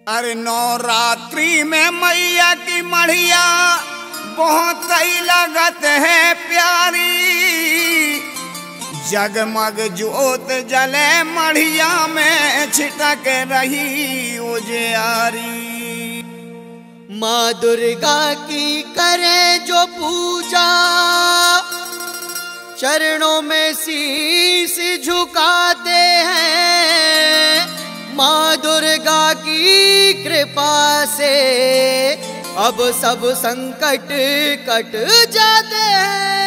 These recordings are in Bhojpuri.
अरे नवरात्रि में मैया की मढ़िया बहुत ही लगत है प्यारी। जगमग जोत जले मढ़िया में छिटक रही उजियारी। माँ दुर्गा की करे जो पूजा, चरणों में शीश झुकाते हैं। माँ दुर्गा की कृपा से अब सब संकट कट जाते हैं।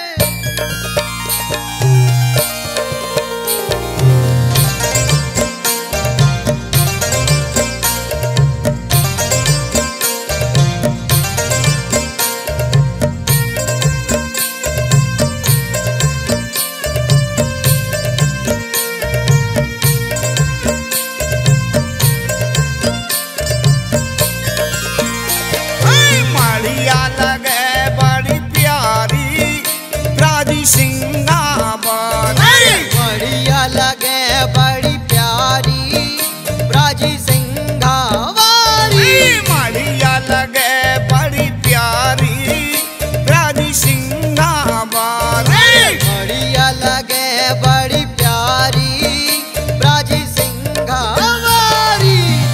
बढ़िया लगे बड़ी प्यारी ब्राजी सिंगावारी। बढ़िया लगे बड़ी प्यारी ब्राजी सिंगावारी। बढ़िया लगे बड़ी प्यारी ब्राजी सिंगावारी।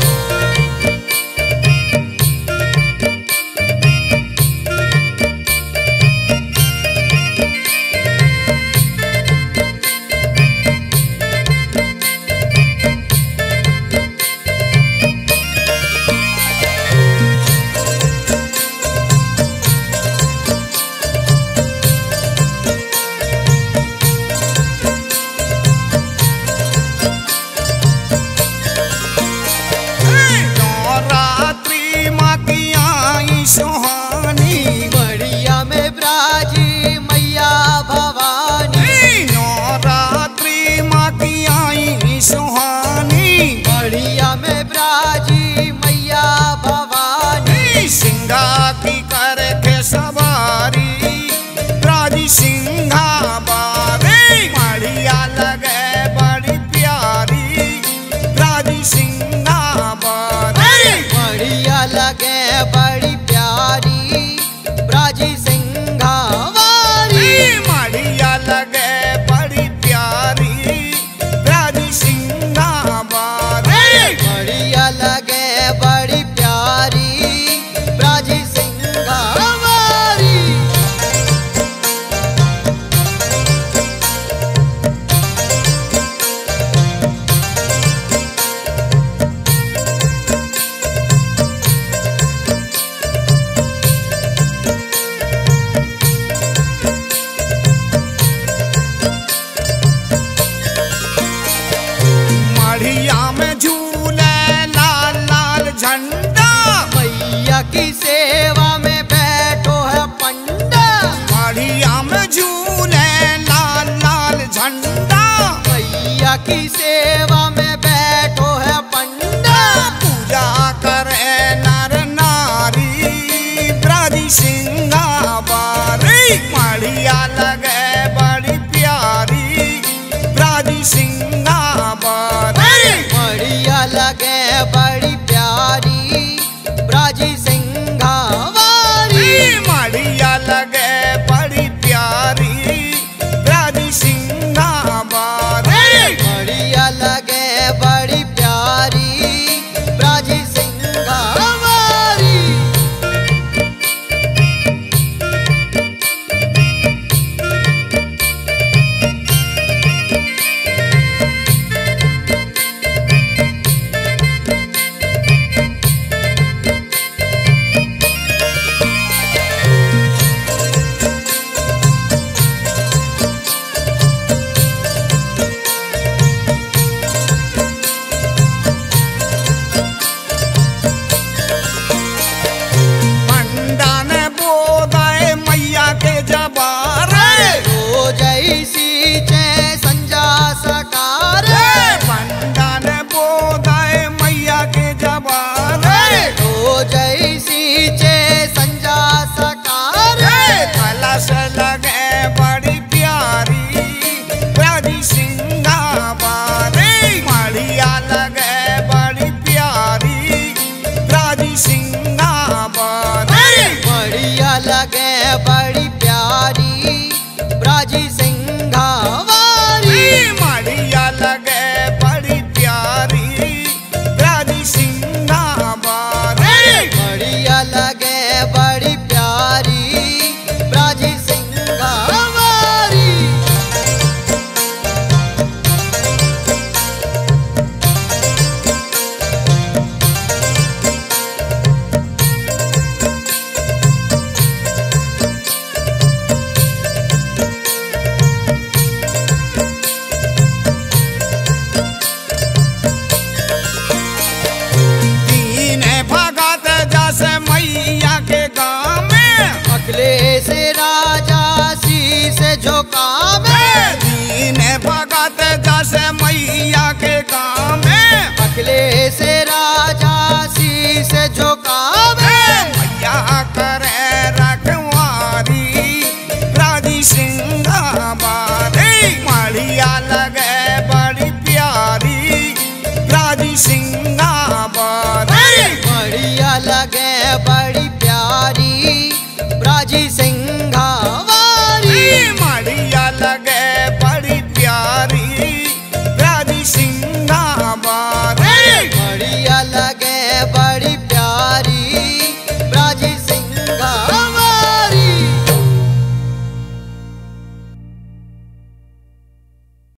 सुहानी बढ़िया में ब्राजी मैया भवानी। नवरात्रि माँ की आई सुहानी बढ़िया में ब्राजी मैया भवानी। सिंगा की करके सवारी ब्राजी सिंघा बारी। बढ़िया लगे बड़ी प्यारी ब्राजी सिंघा बारी। बढ़िया लगे बड़ी ब्राजी सिंघावारी। बढ़िया लगे बड़ी प्यारी ब्राजी सिंघावारी। बढ़िया लगे बड़ी प्यारी ब्राजी सिंघावारी। मढ़िया में झूले लाल लाल झंडा मैया की सेवा में बैठो है पंडा। मढ़िया में झूले लाल लाल झंडा मैया की सेवा में बैठो है पंडा। पूजा करे नर नारी ब्राजी सिंगावारी। मढ़िया लगे बड़ी प्यारी ब्राजी सिंगावारी। बढ़िया लगे बड़ी प्यारी ब्राजी सिंघावारी। बढ़िया लगे बड़ी प्यारी ब्राजी सिंघावारी। बढ़िया लगे बड़ी प्यारी ब्राजी सिंघावारी। झुकावे, दीन भगत जैसे मैया के काम में, अखिले से राजा शीस झुकावे, मैया करे रखवारी राजी सिंगाबारी, मढ़िया लगे बड़ी प्यारी राजी सिंगाबारी, बढ़िया लगे बड़ी प्यारी ब्राजी सिंघावारी, मढ़िया लगे बड़ी प्यारी राजी सिंगाबारी, बढ़िया लगे बड़ी